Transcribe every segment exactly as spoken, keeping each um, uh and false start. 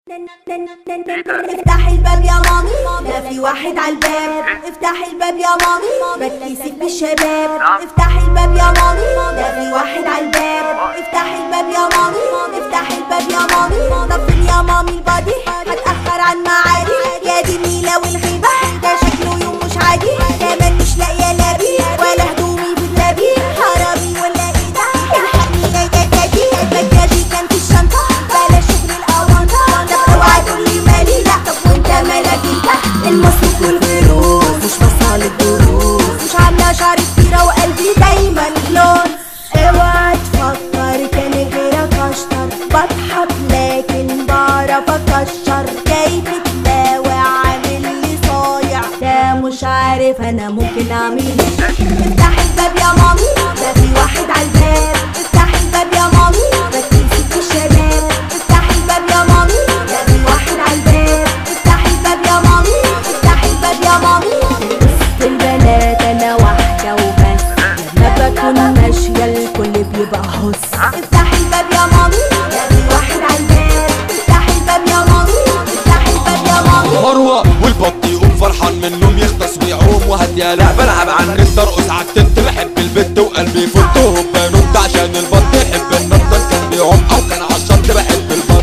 افتحي الباب يا مامي، ده في واحد عالباب. افتحي الباب يا مامي، بتكسف بالشباب. افتحي الباب يا مامي، ده في واحد عالباب. افتحي الباب يا مامي، افتحي الباب يا مامي. طب فين يا مامي البادي؟ هتأخر عن معادي. يا دي النيلة والغيبة، ده شكله يوم مش عادي. كمان مش لاقية لابي ولا هدومي بتلابي. حرامي ولا ايه ده؟ الحقني يا جدادي. المكياجي كان في الشنطة، بلاش شغل الأونطة. طب اوعى تقولي مالي، لا طب وانت مالك انت؟ المصروف والفلوس مش بصال الدروس. مش عاملة شعري كتيرة وقلبي دايما جلوس. اوعى تفكر كان غيرك اشطر. بضحك لكن بعرف اكشر. جاي تتلاوع عامل لي صايع، ده مش عارف انا ممكن اعمل ايه. افتحي الباب يا مامي، ده في واحد عالباب. افتحي الباب يا مامي، بتكسف بالشباب. افتحي الباب يا مامي، ده في واحد عالباب. افتحي الباب يا مامي، افتحي الباب يا مامي. وسط البنات انا واحدة وبس، لما بكون ماشية الكل بيبقى هص. افتحي الباب يا مامي، ده في واحد عالباب. افتحي الباب يا مامي، افتحي الباب يا مامي. مروة والبط يقوم فرحان من النوم، يغطس ويعوم وهدية لا بلعب على النت ارقص عالتنت. بحب البت وقلبي فوت هوبا نط، عشان البط يحب النط. كان بيعوم او كان عالشط بحب البط.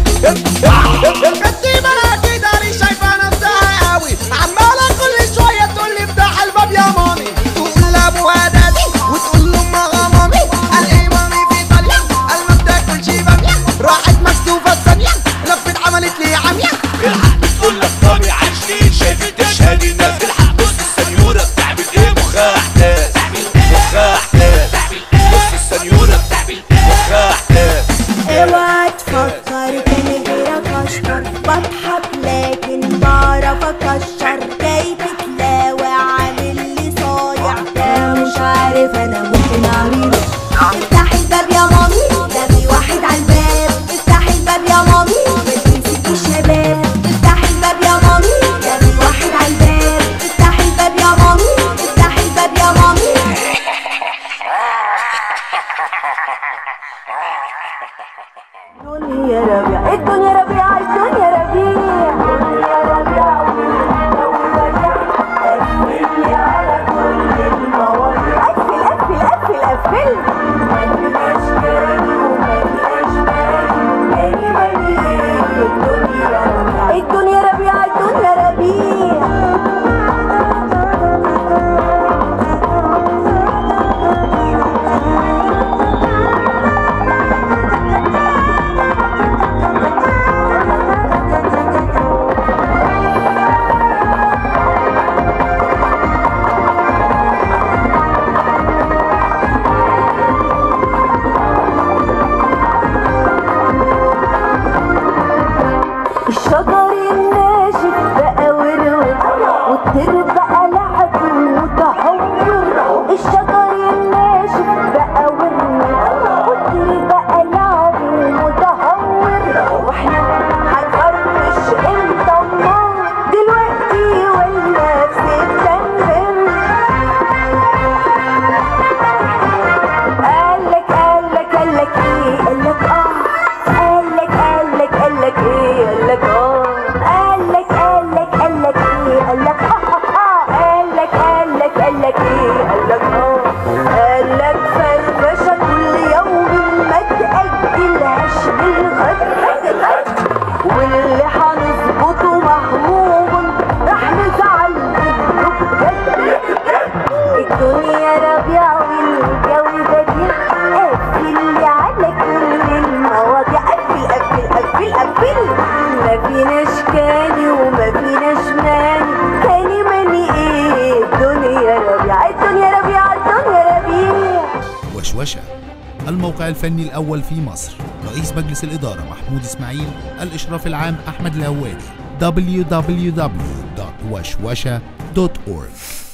بنتي بناتي داري شايفة نفسها قوي، عمالة كل شوية تقولي افتح الباب يا مامي. تقول لابوها دادي وتقول لامها مامي. قال ايه مامي في ايطاليا؟ قال ما بتاكلش بامية. راحت مكسوفة الثانية، لفت عملت لي عمية. الحق بتقول لك طامي عايشين شايفة تشهد الناس. الحق بص السنيورة بتعمل ايه؟ مخها احداث، مخها احداث. بص السنيورة بتعمل مخها احداث. اوعى تفكر كان غيرك اشطر. بضحك لكن بعرف اكشر. جاي تتلاوع عامل لي صايع، ده مش عارف انا ممكن اعمله. افتحي الباب يا مامي، ده في واحد عالباب. افتحي الباب يا مامي، بتكسف بالشباب. افتحي الباب يا مامي، ده في واحد عالباب. افتحي الباب يا مامي، افتحي الباب يا مامي. الدنيا ربيع، الدنيا ربيع، الدنيا ربيع. الدنيا ربيع قفلي على كل المواضيع. قفل قفل قفل قفل. ما فيناش كاني وما فيناش ماني. كاني ماني الدنيا ربيع، الدنيا ربيع، الدنيا ربيع. الشجر الناشف بقى ورود، والطير بقى لعب وتهور. الشجر الناشف بقى ورود، والطير بقى لعب وتهور. واحنا هنفرش امتى النار؟ دلوقتي ولا في سبتمبر؟ قالك قالك قالك ايه؟ قالك اه. قالك قالك قالك ايه؟ قالك اه. قالك قالك قالك ايه؟ قالك اه اه. قالك قالك قالك ايه؟ قالك اه. قالك فرفشه كل يوم ما تأجلهاش للغد. واللي هنظبطه مهموم راح نزعل منه بجد. الدنيا ربيع والجو بديع. قفل على كل المواضيع. قفل قفل قفل قفل. ما فيناش كاني وما فيناش ماني. كاني ماني ايه؟ الدنيا ربيع، الدنيا ربيع، الدنيا ربيع. وشوشة، الموقع الفني الأول في مصر. رئيس مجلس الإدارة محمود إسماعيل. الإشراف العام أحمد الهوادي. دبليو دبليو دبليو دوت وشوشة دوت أورج.